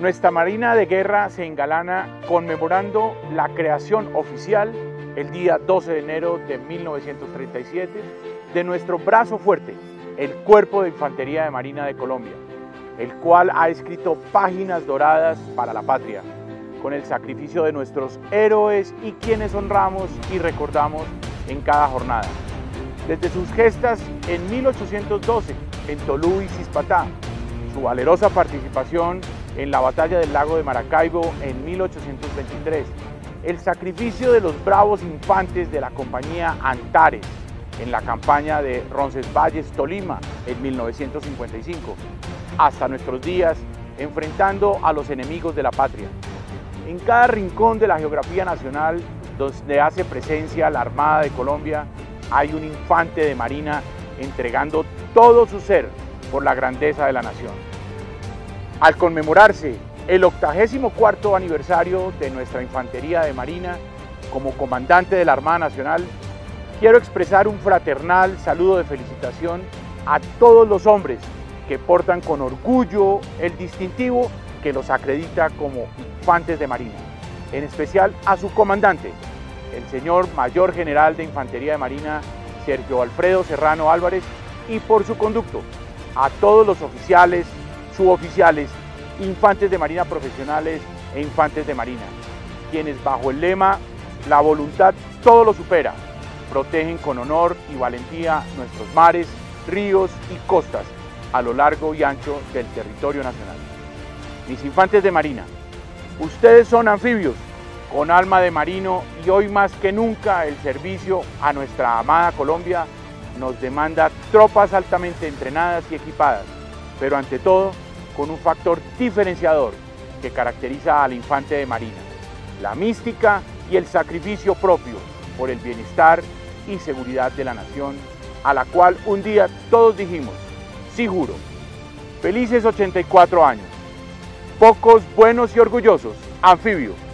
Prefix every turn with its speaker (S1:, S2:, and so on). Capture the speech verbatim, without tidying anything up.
S1: Nuestra Marina de Guerra se engalana conmemorando la creación oficial el día doce de enero de mil novecientos treinta y siete de nuestro brazo fuerte, el Cuerpo de Infantería de Marina de Colombia, el cual ha escrito páginas doradas para la patria, con el sacrificio de nuestros héroes y quienes honramos y recordamos en cada jornada. Desde sus gestas en mil ochocientos doce en Tolú y Cispatá, su valerosa participación en la batalla del lago de Maracaibo en mil ochocientos veintitrés, el sacrificio de los bravos infantes de la compañía Antares en la campaña de Roncesvalles, Tolima en mil novecientos cincuenta y cinco, hasta nuestros días enfrentando a los enemigos de la patria. En cada rincón de la geografía nacional donde hace presencia la Armada de Colombia, hay un infante de Marina entregando todo su ser por la grandeza de la nación. Al conmemorarse el octagésimo cuarto aniversario de nuestra Infantería de Marina como comandante de la Armada Nacional, quiero expresar un fraternal saludo de felicitación a todos los hombres que portan con orgullo el distintivo que los acredita como infantes de Marina, en especial a su comandante, el señor Mayor General de Infantería de Marina, Sergio Alfredo Serrano Álvarez, y por su conducto, a todos los oficiales, suboficiales, infantes de Marina profesionales e infantes de Marina, quienes bajo el lema "La voluntad todo lo supera", protegen con honor y valentía nuestros mares, ríos y costas a lo largo y ancho del territorio nacional. Mis infantes de Marina, ustedes son anfibios con alma de marino y hoy más que nunca el servicio a nuestra amada Colombia nos demanda tropas altamente entrenadas y equipadas, pero ante todo con un factor diferenciador que caracteriza al infante de Marina: la mística y el sacrificio propio por el bienestar y seguridad de la nación, a la cual un día todos dijimos: sí juro. Felices ochenta y cuatro años. Pocos, buenos y orgullosos, anfibios.